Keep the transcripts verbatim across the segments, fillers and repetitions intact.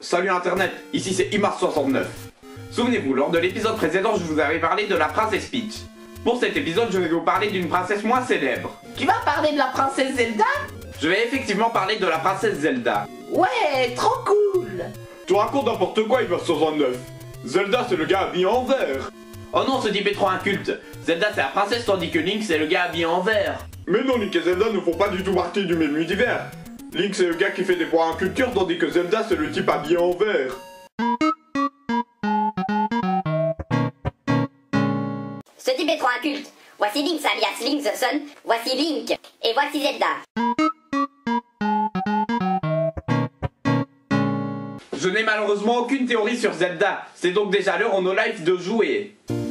Salut internet, ici c'est Imars soixante-neuf. Souvenez-vous, lors de l'épisode précédent, je vous avais parlé de la princesse Peach. Pour cet épisode, je vais vous parler d'une princesse moins célèbre. Tu vas parler de la princesse Zelda? Je vais effectivement parler de la princesse Zelda. Ouais, trop cool. Tu racontes n'importe quoi, Imars soixante-neuf. Zelda, c'est le gars habillé en vert. Oh non, ce type est trop inculte. Zelda, c'est la princesse, tandis que Link, c'est le gars habillé en vert. Mais non, Link et Zelda ne font pas du tout partie du même univers. Link, c'est le gars qui fait des poires en culture, tandis que Zelda, c'est le type habillé en vert. Ce type est trop inculte. Voici Link alias Link the Sun, voici Link, et voici Zelda. Je n'ai malheureusement aucune théorie sur Zelda, c'est donc déjà l'heure en no life de jouer.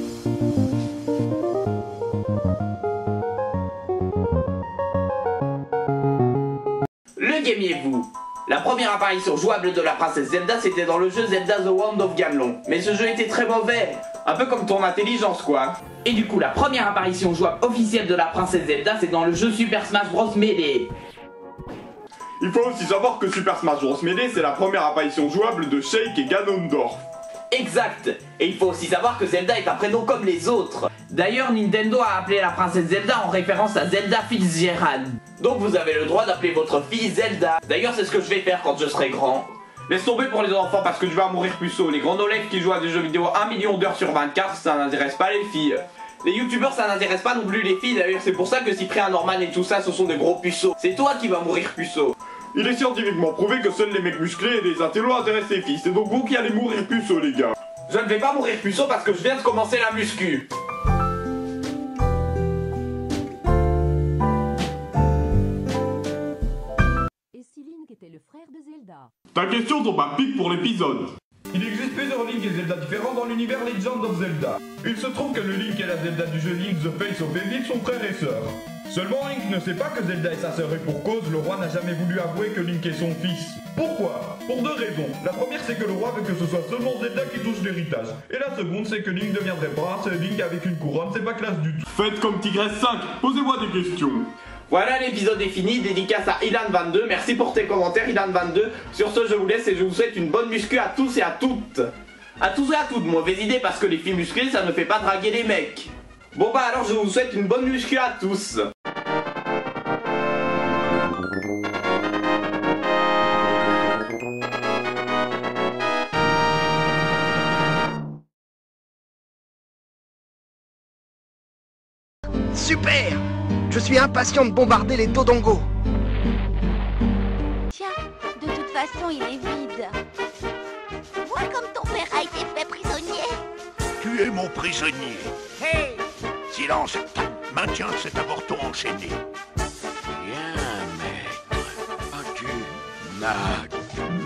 Le gamiez-vous? La première apparition jouable de la princesse Zelda, c'était dans le jeu Zelda The Wand of Gamelon. Mais ce jeu était très mauvais, un peu comme ton intelligence quoi. Et du coup, la première apparition jouable officielle de la princesse Zelda, c'est dans le jeu Super Smash Bros Melee. Il faut aussi savoir que Super Smash Bros Melee, c'est la première apparition jouable de Sheik et Ganondorf. Exact. Et il faut aussi savoir que Zelda est un prénom comme les autres. D'ailleurs, Nintendo a appelé la princesse Zelda en référence à Zelda Fitzgerald. Donc vous avez le droit d'appeler votre fille Zelda. D'ailleurs, c'est ce que je vais faire quand je serai grand. Laisse tomber pour les enfants parce que tu vas mourir puceau. Les grands no-life qui jouent à des jeux vidéo un million d'heures sur vingt-quatre, ça n'intéresse pas les filles. Les youtubeurs, ça n'intéresse pas non plus les filles. D'ailleurs, c'est pour ça que Cyprien Norman et tout ça, ce sont des gros puceaux. C'est toi qui vas mourir puceau. Il est scientifiquement prouvé que seuls les mecs musclés et les intellos intéressent les filles. C'est donc vous qui allez mourir puceau, les gars. Je ne vais pas mourir puceau parce que je viens de commencer la muscu. Et si Link était le frère de Zelda? Ta question tombe à pic pour l'épisode. Il existe plusieurs Link et Zelda différents dans l'univers Legend of Zelda. Il se trouve que le Link et la Zelda du jeu Link The Face of Evil sont frères et sœurs. Seulement Link ne sait pas que Zelda est sa sœur et pour cause, le roi n'a jamais voulu avouer que Link est son fils. Pourquoi? Pour deux raisons. La première c'est que le roi veut que ce soit seulement Zelda qui touche l'héritage. Et la seconde c'est que Link deviendrait prince et Link avec une couronne, c'est pas classe du tout. Faites comme Tigresse cinq, posez-moi des questions. Voilà, l'épisode est fini, dédicace à Ilan vingt-deux, merci pour tes commentaires Ilan vingt-deux. Sur ce, je vous laisse et je vous souhaite une bonne muscu à tous et à toutes. À tous et à toutes, mauvaise idée parce que les filles musclées, ça ne fait pas draguer les mecs. Bon bah alors je vous souhaite une bonne muscu à tous. Super! Je suis impatient de bombarder les Dodongo. Tiens, de toute façon, il est vide. Vois comme ton père a été fait prisonnier. Tu es mon prisonnier. Hey! Silence! Maintiens cet avorton enchaîné. Viens, maître. As-tu nade?